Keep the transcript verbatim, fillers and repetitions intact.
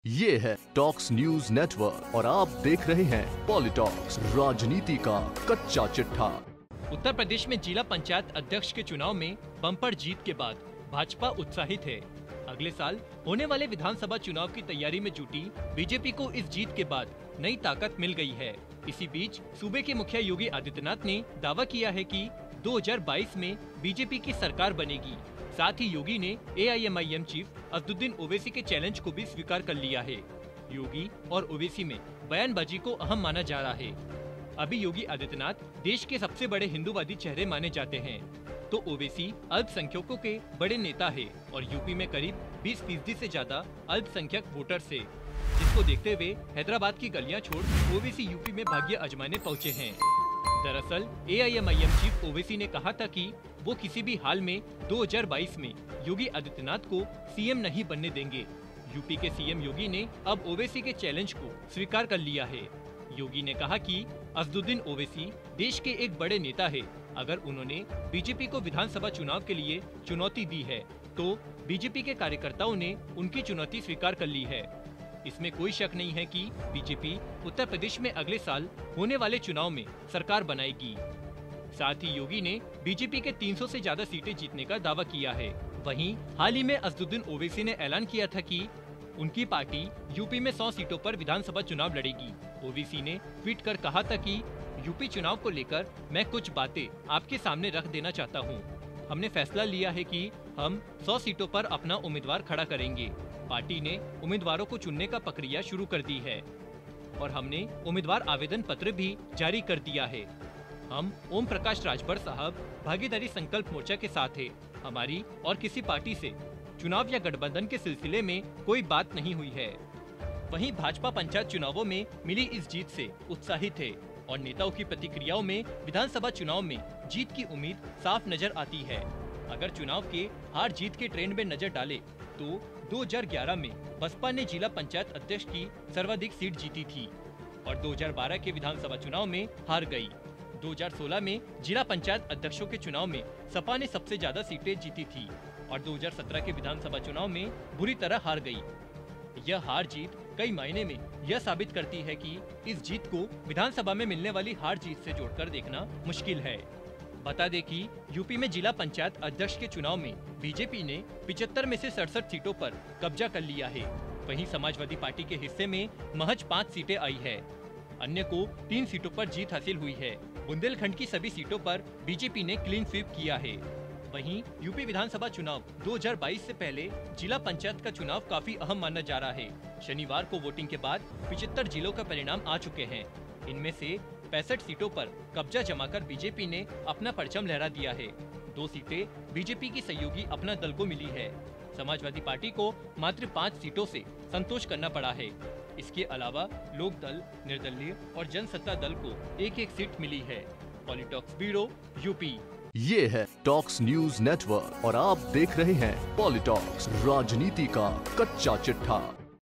ये है talks news network और आप देख रहे हैं पॉलिटॉक्स, राजनीति का कच्चा चिट्ठा। उत्तर प्रदेश में जिला पंचायत अध्यक्ष के चुनाव में बम्पर जीत के बाद भाजपा उत्साहित है। अगले साल होने वाले विधानसभा चुनाव की तैयारी में जुटी बीजेपी को इस जीत के बाद नई ताकत मिल गई है। इसी बीच सूबे के मुखिया योगी आदित्यनाथ ने दावा किया है कि दो हज़ार बाईस में बीजेपी की सरकार बनेगी। साथ ही योगी ने A I M I M chief Asaduddin Owaisi के चैलेंज को भी स्वीकार कर लिया है। योगी और ओवैसी में बयानबाजी को अहम माना जा रहा है। अभी योगी आदित्यनाथ देश के सबसे बड़े हिंदूवादी चेहरे माने जाते हैं, तो ओवैसी अल्पसंख्यकों के बड़े नेता है और यूपी में करीब बीस फीसदी से ज्यादा अल्पसंख्यक वोटर से, जिसको देखते हुए हैदराबाद की गलियां छोड़ ओवैसी यूपी में भाग्य आजमाने पहुंचे हैं। दरअसल A I M I M chief Owaisi ने कहा था कि वो किसी भी हाल में दो हज़ार बाईस में योगी आदित्यनाथ को सी एम नहीं बनने देंगे। यूपी के सी एम योगी ने अब ओवैसी के चैलेंज को स्वीकार कर लिया है। योगी ने कहा कि असदुद्दीन ओवैसी देश के एक बड़े नेता है। अगर उन्होंने बीजेपी को विधानसभा चुनाव के लिए चुनौती दी है, तो बीजेपी के कार्यकर्ताओं ने उनकी चुनौती स्वीकार कर ली है। इसमें कोई शक नहीं है कि बीजेपी उत्तर प्रदेश में अगले साल होने वाले चुनाव में सरकार बनाएगी। साथ ही योगी ने बीजेपी के तीन सौ से ज्यादा सीटें जीतने का दावा किया है। वहीं हाल ही में असदुद्दीन ओवैसी ने ऐलान किया था कि उनकी पार्टी यूपी में सौ सीटों पर विधानसभा चुनाव लड़ेगी। ओवैसी ने ट्वीट कर कहा था कि यूपी चुनाव को लेकर मैं कुछ बातें आपके सामने रख देना चाहता हूं। हमने फैसला लिया है कि हम सौ सीटों पर अपना उम्मीदवार खड़ा करेंगे। पार्टी ने उम्मीदवारों को चुनने का प्रक्रिया शुरू कर दी है और हमने उम्मीदवार आवेदन पत्र भी जारी कर दिया है। हम ओम प्रकाश राजभर साहब भागीदारी संकल्प मोर्चा के साथ है। हमारी और किसी पार्टी से चुनाव या गठबंधन के सिलसिले में कोई बात नहीं हुई है। वहीं भाजपा पंचायत चुनावों में मिली इस जीत से उत्साहित है और नेताओं की प्रतिक्रियाओं में विधानसभा चुनाव में जीत की उम्मीद साफ नजर आती है। अगर चुनाव के हार जीत के ट्रेंड में नजर डाले तो दो हज़ार ग्यारह में बसपा ने जिला पंचायत अध्यक्ष की सर्वाधिक सीट जीती थी और दो हज़ार बारह के विधानसभा चुनाव में हार गई। दो हज़ार सोलह में जिला पंचायत अध्यक्षों के चुनाव में सपा ने सबसे ज्यादा सीटें जीती थी और दो हज़ार सत्रह के विधानसभा चुनाव में बुरी तरह हार गई। यह हार जीत कई मायने में यह साबित करती है कि इस जीत को विधानसभा में मिलने वाली हार जीत से जोड़कर देखना मुश्किल है। बता दें कि यूपी में जिला पंचायत अध्यक्ष के चुनाव में बीजेपी ने पचहत्तर में से सड़सठ सीटों पर कब्जा कर लिया है। वहीं समाजवादी पार्टी के हिस्से में महज पाँच सीटें आई है। अन्य को तीन सीटों पर जीत हासिल हुई है। बुंदेलखंड की सभी सीटों पर बीजेपी ने क्लीन स्वीप किया है। वहीं यूपी विधानसभा चुनाव दो हज़ार बाईस से पहले जिला पंचायत का चुनाव काफी अहम माना जा रहा है। शनिवार को वोटिंग के बाद पचहत्तर जिलों का परिणाम आ चुके हैं। इनमें से पैंसठ सीटों पर कब्जा जमाकर बीजेपी ने अपना परचम लहरा दिया है। दो सीटें बीजेपी की सहयोगी अपना दल को मिली है। समाजवादी पार्टी को मात्र पाँच सीटों से संतोष करना पड़ा है। इसके अलावा लोक दल, निर्दलीय और जनसत्ता दल को एक एक सीट मिली है। Politalks bureau UP. ये है टॉक्स न्यूज नेटवर्क और आप देख रहे हैं पॉलिटॉक्स, राजनीति का कच्चा चिट्ठा।